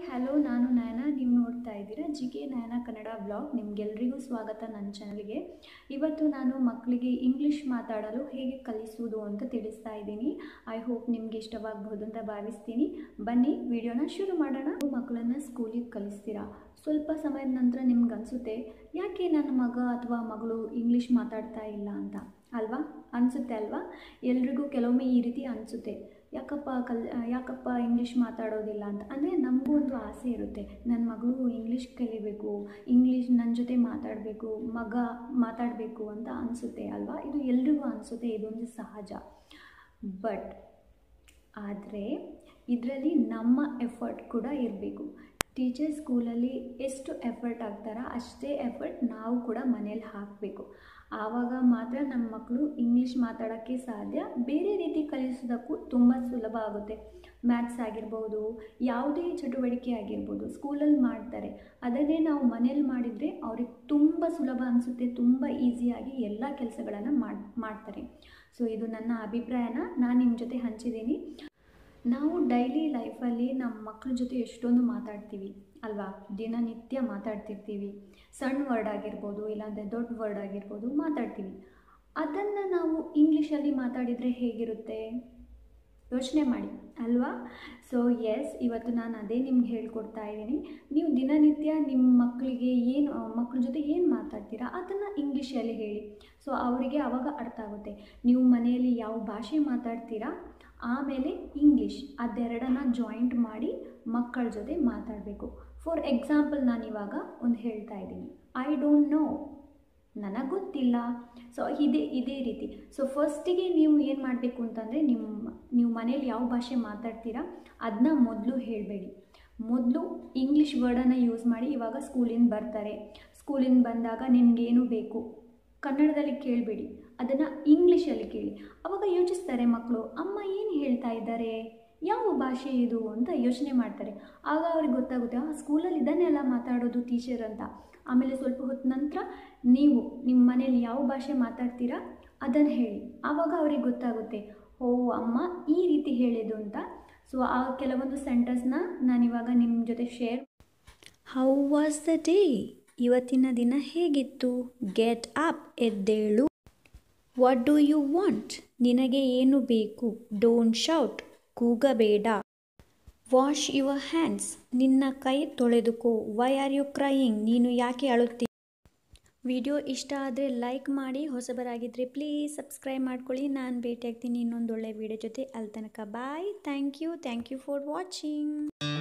Hello, ನಾನು ನಯನ. ನೀವು ನೋಡ್ತಾ ಇದ್ದೀರಾ ಜಿಕೆ ನಯನ ಕನ್ನಡ ವ್ಲಾಗ್. ನಿಮಗೆಲ್ರಿಗೂ ಸ್ವಾಗತ ನನ್ನ ಚಾನಲ್ಗೆ. ಇವತ್ತು ನಾನು ಮಕ್ಕಳಿಗೆ ಇಂಗ್ಲೀಷ್ ಮಾತಾಡಲು ಹೇಗೆ ಕಲಿಸುವುದು ಅಂತ ತಿಳಿಸ್ತಾ ಇದ್ದೀನಿ. ಐ ಹೋಪ್ ನಿಮಗೆ ಇಷ್ಟವಾಗಬಹುದು ಅಂತ ಭಾವಿಸ್ತೀನಿ. ಬನ್ನಿ ವಿಡಿಯೋನ ಶುರು ಮಾಡೋಣ. ಮಕ್ಕಳನ್ನು ಸ್ಕೂಲಿಗೆ ಕಲಿಸ್ತೀರಾ, ಸ್ವಲ್ಪ ಸಮಯದ ನಂತರ ನಿಮ್ಗೆ ಅನಿಸುತ್ತೆ, ಯಾಕೆ ನನ್ನ ಮಗ ಅಥವಾ ಮಗಳು ಇಂಗ್ಲೀಷ್ ಮಾತಾಡ್ತಾ ಇಲ್ಲ ಅಂತ ಅಲ್ವಾ? ಅನಿಸುತ್ತೆ ಅಲ್ವಾ? ಎಲ್ರಿಗೂ ಕೆಲವೊಮ್ಮೆ ಈ ರೀತಿ ಅನಿಸುತ್ತೆ, ಯಾಕಪ್ಪ ಇಂಗ್ಲೀಷ್ ಮಾತಾಡೋದಿಲ್ಲ ಅಂತ. ಅಂದರೆ ನಮಗೂ ಒಂದು ಆಸೆ ಇರುತ್ತೆ, ನನ್ನ ಮಗಳು ಇಂಗ್ಲೀಷ್ ಕಲಿಬೇಕು, ಇಂಗ್ಲೀಷ್ ನನ್ನ ಜೊತೆ ಮಾತಾಡಬೇಕು ಅಂತ ಅನಿಸುತ್ತೆ ಅಲ್ವಾ? ಇದು ಎಲ್ರಿಗೂ ಅನಿಸುತ್ತೆ, ಇದೊಂದು ಸಹಜ. ಆದರೆ ಇದರಲ್ಲಿ ನಮ್ಮ ಎಫರ್ಟ್ ಕೂಡ ಇರಬೇಕು. ಟೀಚರ್ ಸ್ಕೂಲಲ್ಲಿ ಎಷ್ಟು ಎಫರ್ಟ್ ಹಾಕ್ತಾರೋ ಅಷ್ಟೇ ಎಫರ್ಟ್ ನಾವು ಕೂಡ ಮನೇಲಿ ಹಾಕಬೇಕು. ಆವಾಗ ಮಾತ್ರ ನಮ್ಮ ಮಕ್ಕಳು ಇಂಗ್ಲೀಷ್ ಮಾತಾಡೋಕ್ಕೆ ಸಾಧ್ಯ. ಬೇರೆ ರೀತಿ ಕಲಿಸೋದಕ್ಕೂ ತುಂಬ ಸುಲಭ ಆಗುತ್ತೆ. ಮ್ಯಾಥ್ಸ್ ಆಗಿರ್ಬೋದು, ಯಾವುದೇ ಚಟುವಟಿಕೆ ಆಗಿರ್ಬೋದು, ಸ್ಕೂಲಲ್ಲಿ ಮಾಡ್ತಾರೆ. ಅದನ್ನೇ ನಾವು ಮನೇಲಿ ಮಾಡಿದರೆ ಅವ್ರಿಗೆ ತುಂಬ ಸುಲಭ ಅನಿಸುತ್ತೆ, ತುಂಬ ಈಸಿಯಾಗಿ ಎಲ್ಲ ಕೆಲಸಗಳನ್ನು ಮಾಡ್ತಾರೆ. ಸೊ ಇದು ನನ್ನ ಅಭಿಪ್ರಾಯನ ನಾನು ನಿಮ್ಮ ಜೊತೆ ಹಂಚಿದ್ದೀನಿ. ನಾವು ಡೈಲಿ ಲೈಫಲ್ಲಿ ನಮ್ಮ ಮಕ್ಕಳ ಜೊತೆ ಎಷ್ಟೊಂದು ಮಾತಾಡ್ತೀವಿ ಅಲ್ವಾ? ದಿನನಿತ್ಯ ಮಾತಾಡ್ತಿರ್ತೀವಿ. ಸಣ್ಣ ವರ್ಡ್ ಆಗಿರ್ಬೋದು, ಇಲ್ಲಾಂದರೆ ದೊಡ್ಡ ವರ್ಡ್ ಆಗಿರ್ಬೋದು, ಮಾತಾಡ್ತೀವಿ. ಅದನ್ನು ನಾವು ಇಂಗ್ಲೀಷಲ್ಲಿ ಮಾತಾಡಿದರೆ ಹೇಗಿರುತ್ತೆ? ಯೋಚನೆ ಮಾಡಿ ಅಲ್ವಾ? ಸೊ ಎಸ್, ಇವತ್ತು ನಾನು ಅದೇ ನಿಮ್ಗೆ ಹೇಳ್ಕೊಡ್ತಾ ಇದ್ದೀನಿ. ನೀವು ದಿನನಿತ್ಯ ನಿಮ್ಮ ಮಕ್ಕಳ ಜೊತೆ ಏನು ಮಾತಾಡ್ತೀರಾ ಅದನ್ನು ಇಂಗ್ಲೀಷಲ್ಲಿ ಹೇಳಿ. ಸೊ ಅವರಿಗೆ ಆವಾಗ ಅರ್ಥ ಆಗುತ್ತೆ. ನೀವು ಮನೆಯಲ್ಲಿ ಯಾವ ಭಾಷೆ ಮಾತಾಡ್ತೀರಾ, ಆಮೇಲೆ ಇಂಗ್ಲೀಷ್, ಅದೆರಡನ್ನ ಜಾಯಿಂಟ್ ಮಾಡಿ ಮಕ್ಕಳ ಜೊತೆ ಮಾತಾಡಬೇಕು. ಫಾರ್ ಎಕ್ಸಾಂಪಲ್, ನಾನು ಇವಾಗ ಒಂದು ಹೇಳ್ತಾ ಇದ್ದೀನಿ, ಐ ಡೋಂಟ್ ನೋ, ನನಗೆ ಗೊತ್ತಿಲ್ಲ. ಸೊ ಇದೇ ರೀತಿ. ಸೊ ಫಸ್ಟಿಗೆ ನೀವು ಏನು ಮಾಡಬೇಕು ಅಂತಂದರೆ, ನೀವು ಮನೇಲಿ ಯಾವ ಭಾಷೆ ಮಾತಾಡ್ತೀರಾ ಅದನ್ನ ಮೊದಲು ಹೇಳಬೇಡಿ. ಮೊದಲು ಇಂಗ್ಲೀಷ್ ವರ್ಡನ್ನು ಯೂಸ್ ಮಾಡಿ. ಇವಾಗ ಸ್ಕೂಲಿಂದ ಬರ್ತಾರೆ, ಸ್ಕೂಲಿಂದ ಬಂದಾಗ ನಿಮಗೇನು ಬೇಕು ಕನ್ನಡದಲ್ಲಿ ಕೇಳಬೇಡಿ, ಅದನ್ನು ಇಂಗ್ಲೀಷಲ್ಲಿ ಕೇಳಿ. ಆವಾಗ ಯೋಚಿಸ್ತಾರೆ ಮಕ್ಕಳು, ಅಮ್ಮ ಏನು ಹೇಳ್ತಾ ಇದ್ದಾರೆ, ಯಾವ ಭಾಷೆ ಇದು ಅಂತ ಯೋಚನೆ ಮಾಡ್ತಾರೆ. ಆಗ ಅವ್ರಿಗೆ ಗೊತ್ತಾಗುತ್ತೆ, ಸ್ಕೂಲಲ್ಲಿ ಇದನ್ನೆಲ್ಲ ಮಾತಾಡೋದು ಟೀಚರ್ ಅಂತ. ಆಮೇಲೆ ಸ್ವಲ್ಪ ಹೊತ್ತು ನಂತರ ನೀವು ನಿಮ್ಮ ಮನೇಲಿ ಯಾವ ಭಾಷೆ ಮಾತಾಡ್ತೀರಾ ಅದನ್ನು ಹೇಳಿ. ಆವಾಗ ಅವ್ರಿಗೆ ಗೊತ್ತಾಗುತ್ತೆ, ಓ ಅಮ್ಮ ಈ ರೀತಿ ಹೇಳಿದ್ದು ಅಂತ. ಸೊ ಆ ಕೆಲವೊಂದು ಸೆಂಟೆನ್ಸ್ನ ನಾನಿವಾಗ ನಿಮ್ಮ ಜೊತೆ share. How was the day? ಇವತ್ತಿನ ದಿನ ಹೇಗಿತ್ತು? ಗೆಟ್ ಅಪ್, ಎದ್ದೇಳು. What do you want? ನಿನಗೆ ಏನು ಬೇಕು? ಡೋಂಟ್ ಶೌಟ್, ಕೂಗಬೇಡ. ವಾಶ್ ಯುವರ್ ಹ್ಯಾಂಡ್ಸ್, ನಿನ್ನ ಕೈ ತೊಳೆದುಕೋ. ವೈ ಆರ್ ಯು ಕ್ರೈಯಿಂಗ್, ನೀನು ಯಾಕೆ ಅಳುತ್ತಿ? ವಿಡಿಯೋ ಇಷ್ಟ ಆದರೆ ಲೈಕ್ ಮಾಡಿ, ಹೊಸಬರಾಗಿದ್ದರೆ ಪ್ಲೀಸ್ ಸಬ್ಸ್ಕ್ರೈಬ್ ಮಾಡ್ಕೊಳ್ಳಿ. ನಾನು ಭೇಟಿಯಾಗ್ತೀನಿ ಇನ್ನೊಂದು ಒಳ್ಳೆ ವಿಡಿಯೋ ಜೊತೆ. ಅಲ್ಲಿ ತನಕ bye. Thank you for watching.